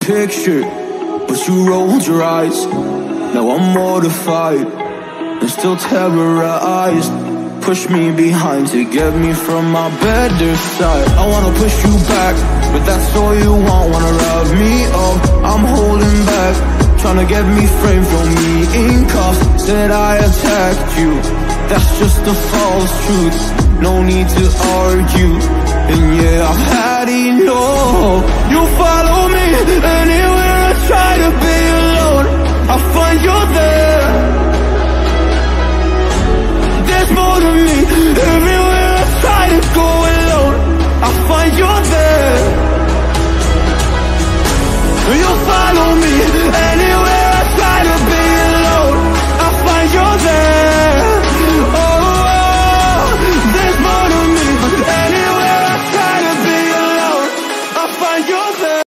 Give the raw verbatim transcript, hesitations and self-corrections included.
picture, but you rolled your eyes. Now I'm mortified and still terrorized. Push me behind to get me from my better side. I wanna push you back, but that's all you want. Wanna rub me up, I'm holding back. Trying to get me framed for me in cuffs. Said I attacked you, that's just a false truth. No need to argue, and yeah, I've had enough. You follow me anywhere I try to be alone. I find you there. There's more to me. Everywhere I try to go alone, I find you there. You follow me anywhere